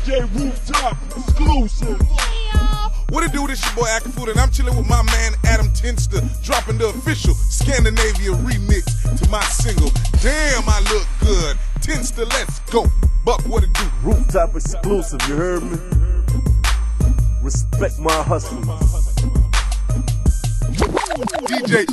DJ Rooftop exclusive. What it do, this your boy Akafood, and I'm chilling with my man Adam Tinster, dropping the official Scandinavia remix to my single, Damn I Look Good. Tinster, let's go. Buck, what it do? Rooftop exclusive, you heard me? Respect my hustlers. DJ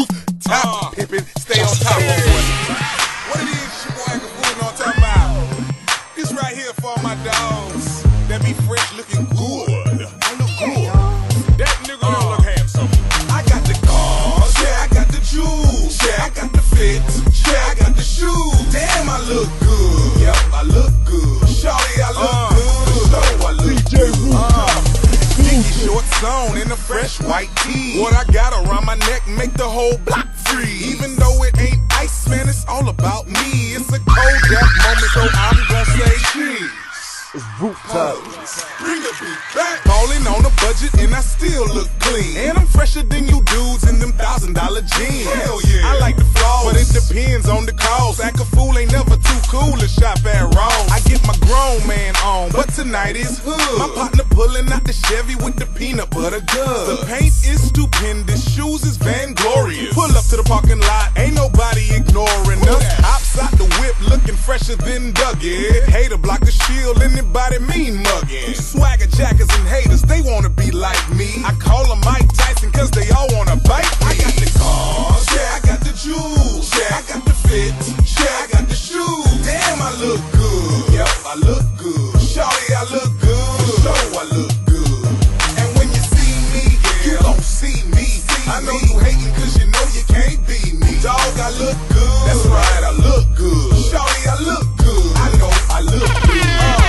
Rooftop pippin', stay on top of it. What it is, your boy Akafood, and all time about. This right here for all my dogs that be fresh looking good. I look good. That nigga don't look handsome. I got the cars, yeah, I got the jewels, yeah, I got the fit, yeah, I got the shoes. Damn, I look good. Yep, I look good. Shawty, I look good. So I look DJ Rooftop. Dinky shorts on in a fresh white tee. What I got around my neck make the whole block free. Even though it ain't ice, man, it's all about me. It's a cold death moment, so I'm gonna say cheese. It's Rooftop. Bring the beat back. Falling on a budget and I still look clean. And I'm fresher than you dudes in them $1,000 jeans. Hell yeah. I like the flaws, but it depends on the cause. Akafool ain't never too cool to shop at Ross. I get my grown man on, but tonight is hood. My partner pulling out the Chevy with the peanut butter good. The paint is stupendous, shoes is vainglorious. Pull up to the parking lot, ain't nobody ignoring us. Hops out the whip looking fresher than Dougie. Hater block the shield, anybody mean mugging. Swagger jackers and haters, they wanna be like me. I call them Mike Tyson cause they all wanna bite me. I got the cars, yeah, I got the jewels, yeah, I got the fit, yeah, I got the shoes. Damn, I look good. Yep, I look good. Shawty, I look good. So I look good. And when you see me, you don't see me. I know you hating cause you know you can't be me. Dog, I look good. That's right, I look good. Shawty, I look good. I know I look good.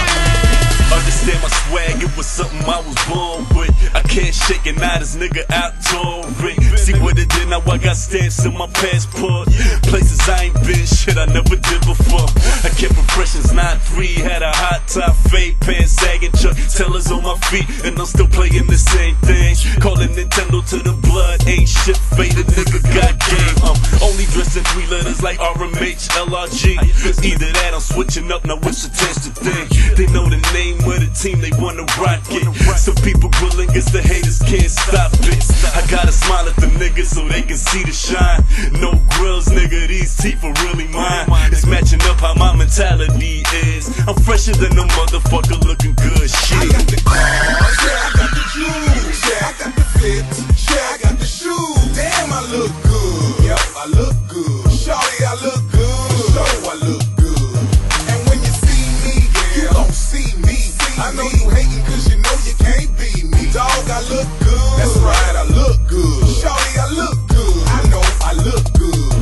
Understand my swag, it was something I was born with. I can't shake it, now this nigga out touring. See what it did, now I got stamps in my passport. Places I ain't been, shit I never did before. I kept impressions, 9-3, had a hot top, fade pants, sagging Chuck Taylors on my feet, and I'm still playing the same thing. Calling Nintendo to the blood, ain't shit faded, nigga got game. I'm only dressed in 3 letters like RMH, LRG. Either that, I'm switching up, now what's the test to think? They know the name of the team, they wanna rock it. Some people grilling, guess the haters can't stop it. I gotta smile at the niggas so they can see the shine. No grills, nigga, these teeth are really mine. It's matching up how my mentality is. I'm fresher than a motherfucker looking good shit. I got the cars, yeah, I got the jewels, yeah, I got the fit, yeah, I got the shoes. Damn, I look good. Yep, I look good. Shawty, I look good. So I look good. And when you see me, you don't see me. I know you hating cause you know you can't be me. Dog, I look good. That's right, I look good. Shawty, I look good. I know I look good.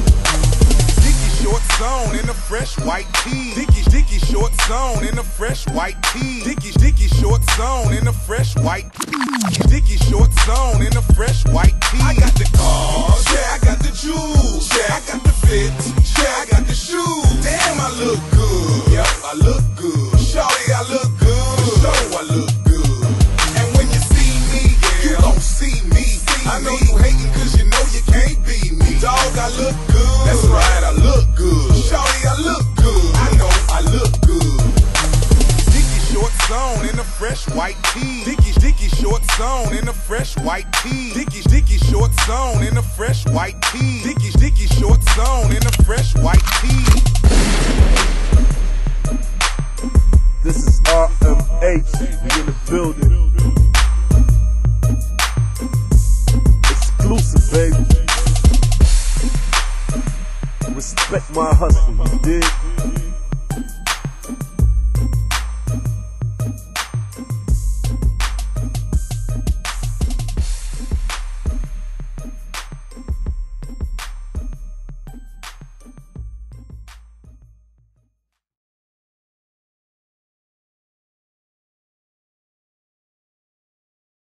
Dicky shorts on in a fresh white tee. Dicky shorts on in a fresh white tee. Dicky shorts on in a fresh white tee. Dicky shorts on in a fresh white tee. I got the cars, yeah, I got the jewels, yeah, I got the fit, yeah, I got the shoes. Damn, I look good. Yep, I look good. Shawty, I look good. So I look good. And when you see me, you don't see me. I know you hating cause you know you can't be me. Dog, I look good. That's right, I look good. Shawty, I look good. I know I look good. Dicky shorts on in a fresh white tee. Dicky shorts on in a fresh white tee. Dicky shorts on in a fresh white tee. Dicky shorts on in a fresh white tee. This is RMH, we in the building. Exclusive, baby. Respect my hustle, you dig?